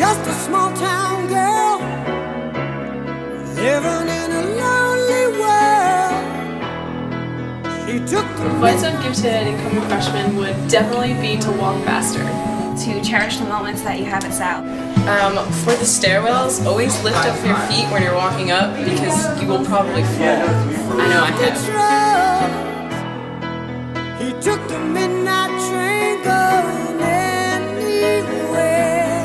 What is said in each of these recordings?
just a small town girl living in a lonely world. She took the Advice I'd give to an incoming freshman would definitely be to walk faster. To cherish the moments that you have at Sal. For the stairwells, always lift up your feet when you're walking up because you will probably fall. I know I have. He took the midnight train going anywhere.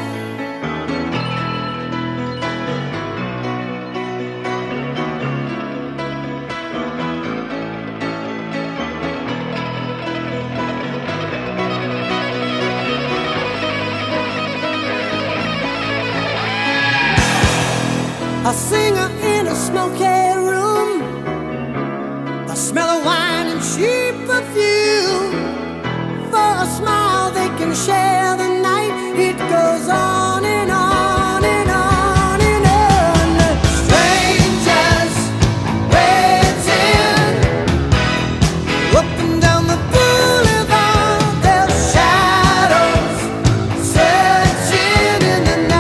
A singer in a smoky room, the smell of wine and cheap perfume. For a smile they can share the night. It goes on and on and on and on. Strangers waiting up and down the boulevard, their shadows searching in the night.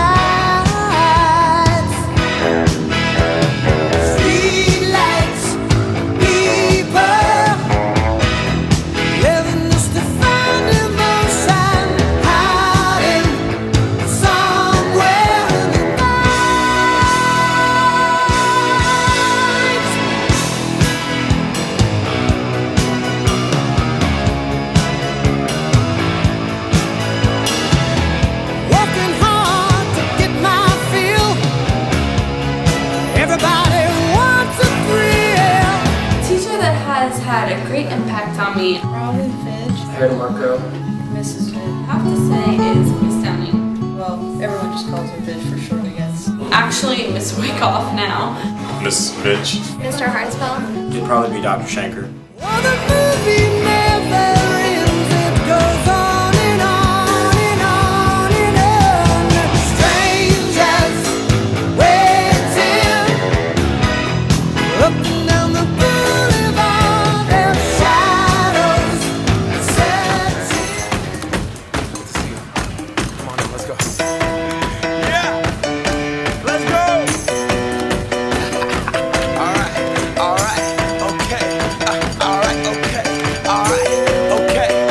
Had a great impact on me. Probably Fidge. Head Marco. Mrs. Fidge. I have to say is Miss Downing. Well, everyone just calls her Fidge for short, I guess. Actually, Miss Wyckoff now. Mrs. Fidge. Mr. Hartsville. It'd probably be Dr. Shanker. Oh, the movie never ends. It goes on and on and on and on. Strangers waiting up and down the boulevard, their shadows searching. Come on in, let's go. Yeah! Let's go! Alright, okay. Alright, okay.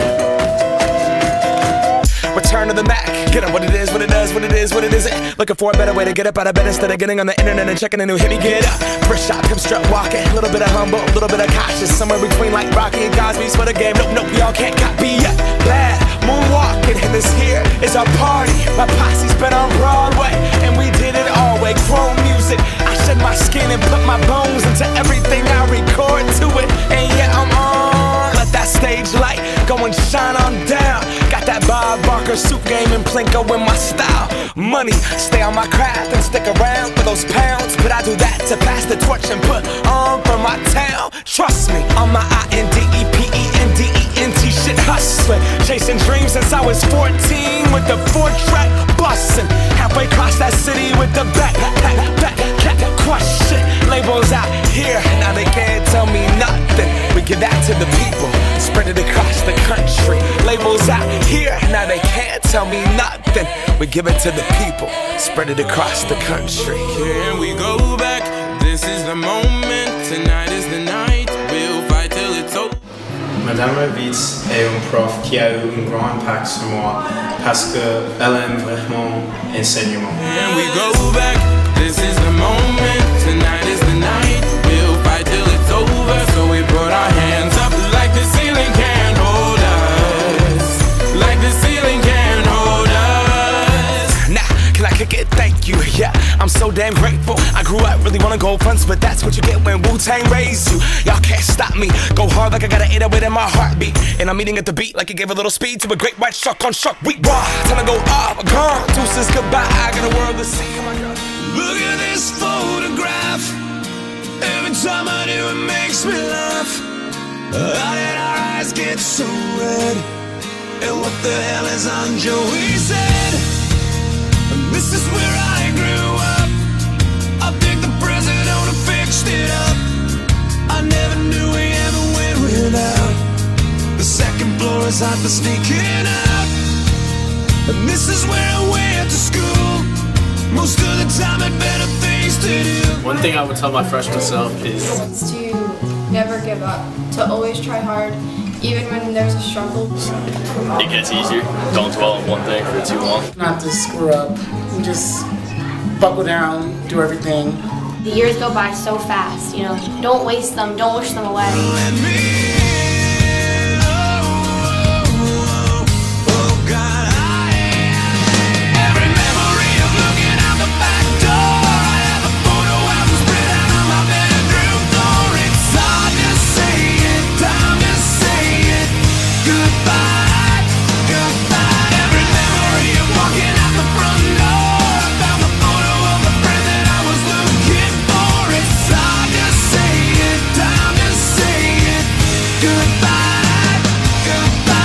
Return to the Mac. Get up what it is, what it does, what it is, what it isn't. Looking for a better way to get up out of bed instead of getting on the internet and checking a new hit. Me get up. First shot, hip strut walking. A little bit of humble, a little bit of cautious. Somewhere between like Rocky and Cosby's for the game. Nope, y'all can't copy yet. Bad moonwalking, and this here is our party. My posse's been on Broadway, and we did it all way. Chrome music. I shed my skin and put my bones into everything I record to it. And yeah, I'm on. Let that stage light go and shine on down. Got that Bob Barker suit game and Plinko in my style. Money, stay on my craft and stick around for those pounds. But I do that to pass the torch and put on for my town. Trust me, on my INDEPENDENT shit hustling. Chasing dreams since I was 14 with the 4-track bustin'. Halfway across that city with the back crush shit. Labels out here, now they can't tell me nothing. We give that to the people, spread it across the country. Labels out here, now they can't tell me nothing. We give it to the people, spread it across the country. Here we go back, this is the moment, tonight is the night, we'll fight till it's over. Madame Ravitz est une prof qui a eu un grand impact sur moi parce qu'elle aime vraiment enseignement. And we go back, this is the moment, tonight is the night, we'll fight till it's over. So we put our hands up like the ceiling can't hold us, like the ceiling can't hold us. Nah, can I kick it? Thank you, yeah, I'm so damn grateful. I grew up really wanna go fronts, but that's what you get when Wu-Tang raised you. Y'all can't stop me, go hard like I got an 808 in my heartbeat. And I'm eating at the beat like it gave a little speed to a great white shark on Shark Week. Raw, time to go off, gone, deuces goodbye, I got a world to see. Look at this photograph, every time I do it makes me laugh. How did our eyes get so red? And what the hell is on Joey's head? This is where I grew up. I think the president fixed it up. I never knew we ever went without. The second floor is hot for sneaking out. And this is where I went to school. Most of the time had better things to do. One thing I would tell my freshman self is to never give up, to always try hard, even when there's a struggle. it gets easier. Don't dwell on one thing for too long. Not to screw up, just buckle down, do everything. The years go by so fast, you know. Don't waste them, don't wish them away. Let me in. Oh God, every memory of looking out the back door. I have a photo album spread out on my bedroom floor. It's hard to say it, time to say it. Goodbye, goodbye. Every memory of walking out the front door. I found the photo of the friend that I was looking for. It's hard to say it, time to say it. Goodbye, goodbye.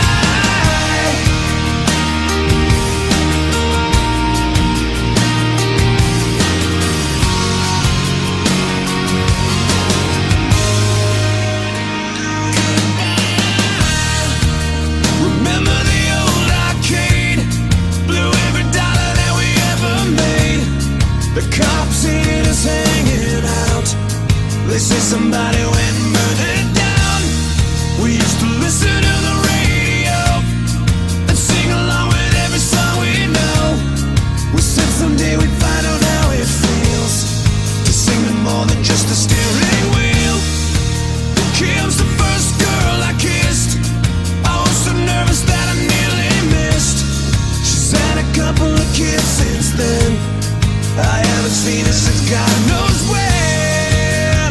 Remember the old arcade? Blew every dollar that we ever made. The cops hid us hanging out. They say somebody went and burned it down. We used to listen to the radio and sing along with every song we know. We said someday we'd find out how it feels to sing to more than just a steering wheel. Kim's the first girl I kissed. I was so nervous that I nearly missed. She's had a couple of kids since then. I haven't seen her since God knows when.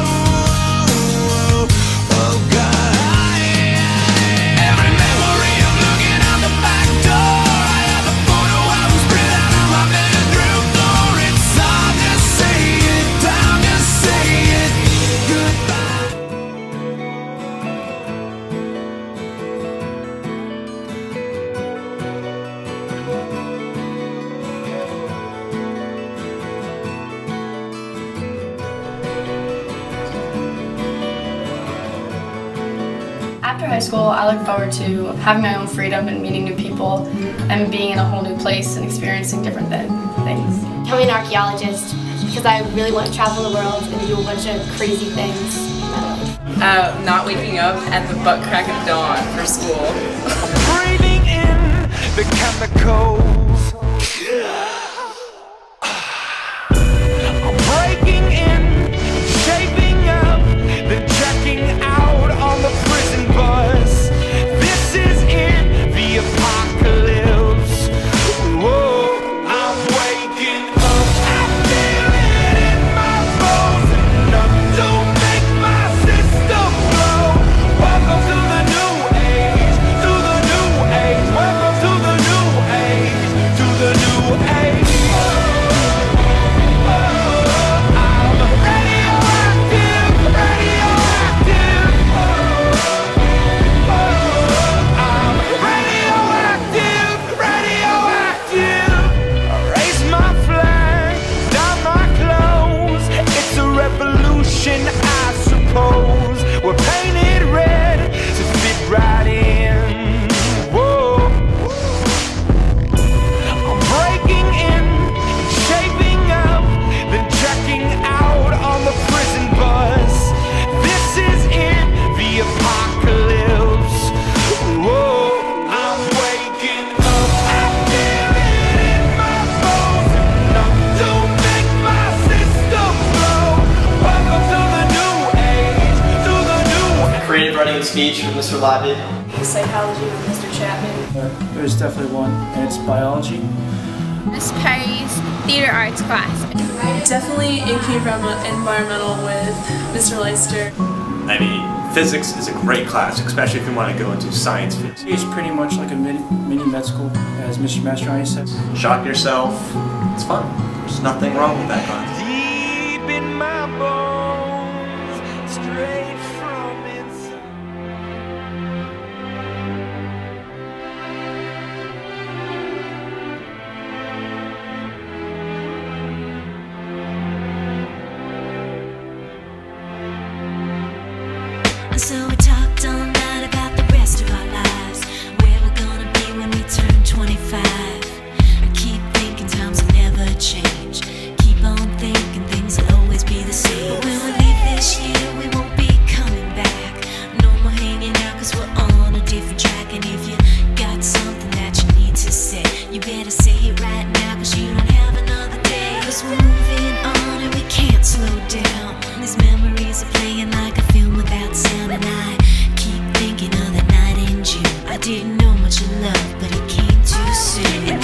Oh God, every memory of looking out the back door. I have a photo album spread out on my bedroom floor. It's hard to say it, time to say it. Goodbye. After high school, I look forward to having my own freedom and meeting new people and being in a whole new place and experiencing different things. Becoming an archaeologist because I really want to travel the world and do a bunch of crazy things in my life. Not waking up at the butt crack of dawn for school. Breathing in the chemicals. I'm breaking in, shaping up, then checking out on the prison bus. This is in the apocalypse. Whoa, I'm waking up. I feel it in my bones, enough to make my system blow. Welcome to the new age, to the new age. Welcome to the new age, to the new age. I'm radioactive, radioactive. I'm radioactive, radioactive. I raise my flag, down my clothes. It's a revolution, I suppose. We're painted red to fit right in. Whoa. I'm breaking in, shaping up, then checking out on the prison bus. This is in the apocalypse. Whoa, I'm waking up. I feel it in my bones, enough to make my system blow. Welcome to the new age, to the new age. Creative writing and speech from Mr. Labby. Psychology with Mr. Chapman. There's definitely one, and it's biology. Miss Perry's theater arts class. Definitely environmental with Mr. Leister. I mean, physics is a great class, especially if you want to go into science field. It's pretty much like a mini med school, as Mr. Mastrani said. Shock yourself. It's fun. There's nothing wrong with that class. Deep in my bones, straight from inside. So we talked all night about the rest of our lives, where we're gonna be when we turn 25.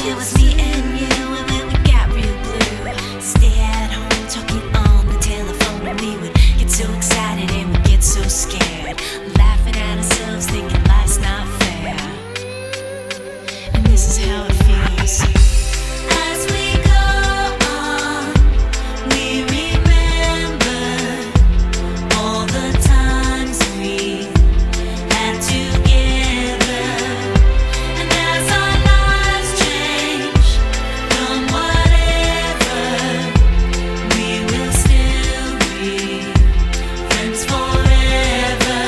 It was me and you, and when we got real blue, stay at home talking on the telephone, and we would get so excited and we'd get so scared, laughing at ourselves, thinking life's not fair. And this is how it feels. As we go on, we remember all the times we had together. And as our lives change from whatever, we will still be friends forever.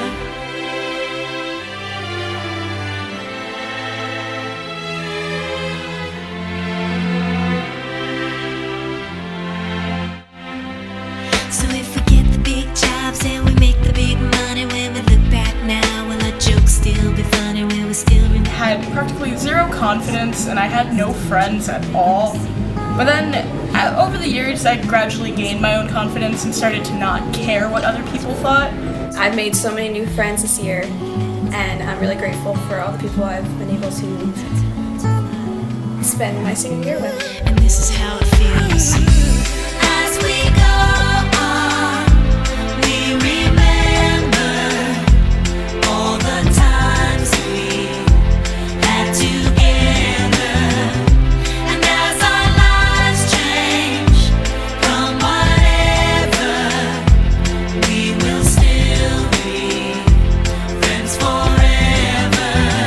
So if we get the big jobs and we make the big money, when we look back now, will our jokes still be funny? Will we still remember? I had practically zero confidence and I had no friends at all. But then over the years I gradually gained my own confidence and started to not care what other people thought. I've made so many new friends this year, and I'm really grateful for all the people I've been able to spend my senior year with. And this is how it feels. As we go on, we remember all the times we had together. And as our lives change from whatever, we will still be friends forever.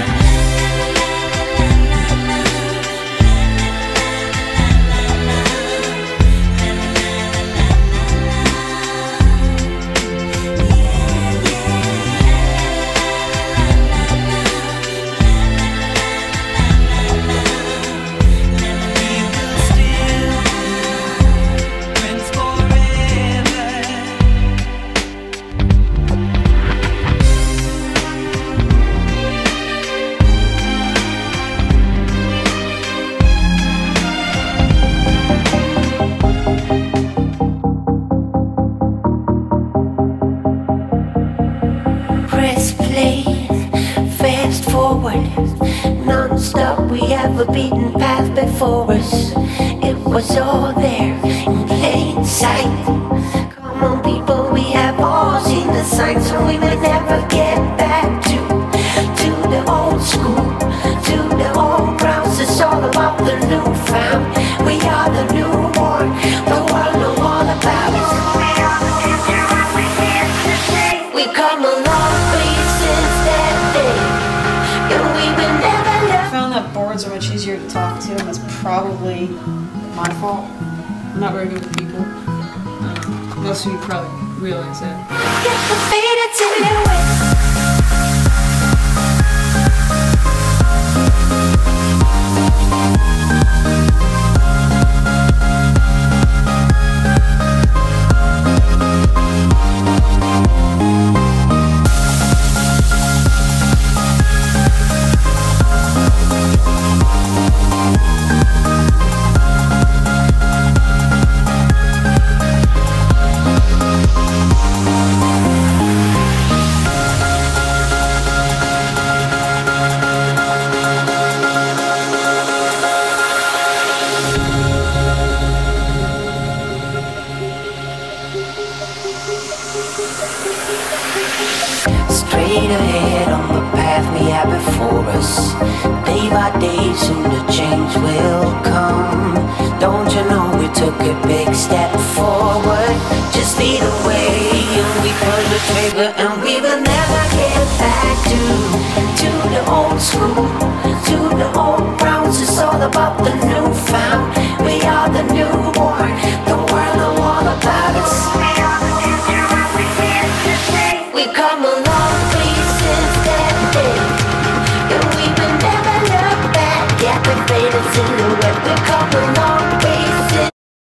Press play, fast forward, non-stop. We have a beaten path before us. It was all there in plain sight. Come on, people, we have all seen the signs, so we may never get back to the old school, to the old grounds. It's all about the new found. We are the newborn, the world know all about us. We come a long way since that day, and we will never I let. found that boards are much easier to talk to, and that's probably my fault. I'm not very good with people. Most of you probably realize that. Get the faded silhouette. Straight ahead on the path we have before us. Day by day, soon to change.